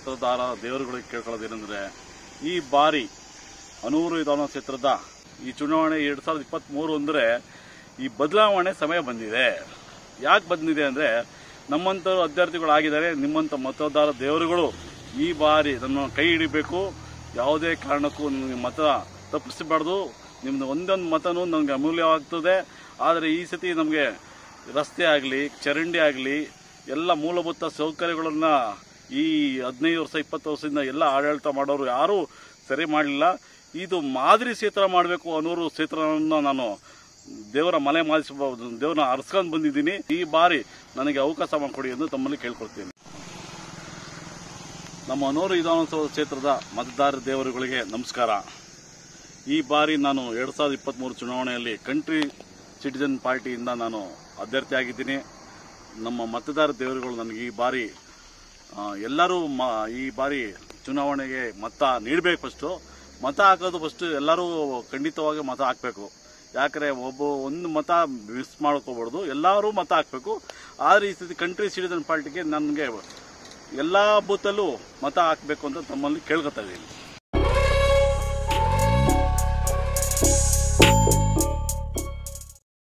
ಮತದಾರ ದೇವರುಗಳಿಗೆ ಕೇಳ್ಕೊಳ್ಳೋದೇನೆಂದರೆ, ಈ ಬಾರಿ ಅನೂರು ವಿಧಾನಸಭಾ ಕ್ಷೇತ್ರದ ಈ ಚುನಾವಣೆ 2023 ಅಂದರೆ ಈ ಬದಲಾವಣೆ ಸಮಯ ಬಂದಿದೆ. ಯಾಕೆ ಬಂದಿದೆ ಅಂದರೆ, ನಮ್ಮಂಥ ಅಭ್ಯರ್ಥಿಗಳಾಗಿದ್ದಾರೆ. ನಿಮ್ಮಂಥ ಮತದಾರ ದೇವರುಗಳು ಈ ಬಾರಿ ನಮ್ಮ ಕೈ ಹಿಡಿಬೇಕು. ಯಾವುದೇ ಕಾರಣಕ್ಕೂ ನಿಮಗೆ ಮತ ತಪ್ಪಿಸಬಾರ್ದು. ನಿಮ್ಮದು ಒಂದೊಂದು ಮತನೂ ನಮಗೆ ಅಮೂಲ್ಯವಾಗ್ತದೆ. ಆದರೆ ಈ ಸತಿ ನಮಗೆ ರಸ್ತೆ ಆಗಲಿ, ಚರಂಡಿ ಆಗಲಿ, ಎಲ್ಲ ಮೂಲಭೂತ ಸೌಕರ್ಯಗಳನ್ನು ಈ 15 ವರ್ಷ 20 ವರ್ಷದಿಂದ ಎಲ್ಲ ಆಡಳಿತ ಮಾಡೋರು ಯಾರೂ ಸರಿ ಮಾಡಲಿಲ್ಲ. ಇದು ಮಾದರಿ ಕ್ಷೇತ್ರ ಮಾಡಬೇಕು ಅನ್ನೋರು ಕ್ಷೇತ್ರವನ್ನು ನಾನು ದೇವರ ಮಲೆ ಮಾಡಿಸಬಹುದು, ದೇವರನ್ನ ಅರ್ಸ್ಕೊಂಡು ಬಂದಿದ್ದೀನಿ. ಈ ಬಾರಿ ನನಗೆ ಅವಕಾಶ ಮಾಡಿಕೊಡಿ ಎಂದು ತಮ್ಮಲ್ಲಿ ಕೇಳ್ಕೊಳ್ತೀನಿ. ನಮ್ಮ ಅನೂರು ವಿಧಾನಸಭಾ ಕ್ಷೇತ್ರದ ಮತದಾರ ದೇವರುಗಳಿಗೆ ನಮಸ್ಕಾರ. ಈ ಬಾರಿ ನಾನು 2023 ಚುನಾವಣೆಯಲ್ಲಿ ಕಂಟ್ರಿ ಸಿಟಿಜನ್ ಪಾರ್ಟಿಯಿಂದ ನಾನು ಅಭ್ಯರ್ಥಿಯಾಗಿದ್ದೀನಿ. ನಮ್ಮ ಮತದಾರ ದೇವರುಗಳು ನನಗೆ ಈ ಬಾರಿ ಎಲ್ಲರೂ ಈ ಬಾರಿ ಚುನಾವಣೆಗೆ ಮತ ನೀಡಬೇಕು. ಫಸ್ಟು ಮತ ಹಾಕೋದು ಎಲ್ಲರೂ ಖಂಡಿತವಾಗಿ ಮತ ಹಾಕಬೇಕು. ಯಾಕಂದರೆ ಒಂದು ಮತ ಮಿಸ್ ಮಾಡ್ಕೋಬಾರ್ದು, ಎಲ್ಲರೂ ಮತ ಹಾಕಬೇಕು. ಆದರೆ ಈ ಸತಿ ಕಂಟ್ರಿ ಸಿಟಿಜನ್ ಪಾರ್ಟಿಗೆ ನನಗೆ ಎಲ್ಲ ಬೂತಲ್ಲೂ ಮತ ಹಾಕಬೇಕು ಅಂತ ತಮ್ಮಲ್ಲಿ ಕೇಳ್ಕೊತಾ ಇದ್ದೀನಿ.